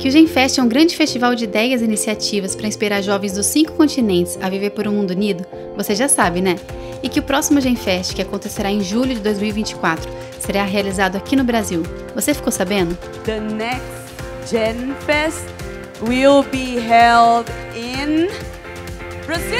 Que o GenFest é um grande festival de ideias e iniciativas para inspirar jovens dos 5 continentes a viver por um mundo unido, você já sabe, né? E que o próximo GenFest, que acontecerá em julho de 2024, será realizado aqui no Brasil. Você ficou sabendo? The next GenFest will be held in Brazil!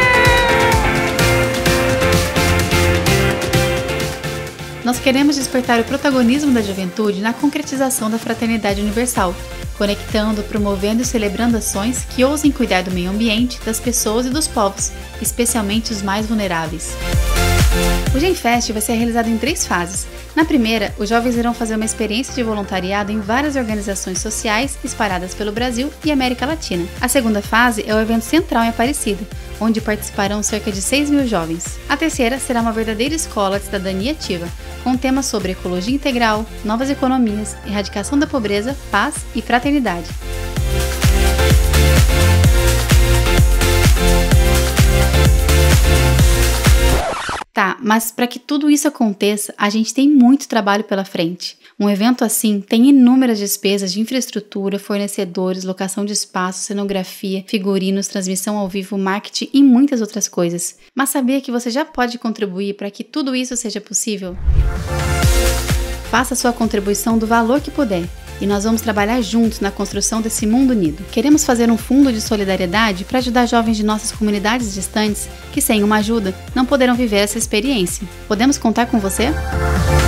Nós queremos despertar o protagonismo da juventude na concretização da fraternidade universal, conectando, promovendo e celebrando ações que ousem cuidar do meio ambiente, das pessoas e dos povos, especialmente os mais vulneráveis. O GenFest vai ser realizado em 3 fases. Na primeira, os jovens irão fazer uma experiência de voluntariado em várias organizações sociais espalhadas pelo Brasil e América Latina. A segunda fase é o evento central em Aparecida, onde participarão cerca de 6.000 jovens. A terceira será uma verdadeira escola de cidadania ativa, com temas sobre ecologia integral, novas economias, erradicação da pobreza, paz e fraternidade. Tá, mas para que tudo isso aconteça, a gente tem muito trabalho pela frente. Um evento assim tem inúmeras despesas de infraestrutura, fornecedores, locação de espaço, cenografia, figurinos, transmissão ao vivo, marketing e muitas outras coisas. Mas sabia que você já pode contribuir para que tudo isso seja possível? Faça sua contribuição do valor que puder. E nós vamos trabalhar juntos na construção desse mundo unido. Queremos fazer um fundo de solidariedade para ajudar jovens de nossas comunidades distantes que, sem uma ajuda, não poderão viver essa experiência. Podemos contar com você?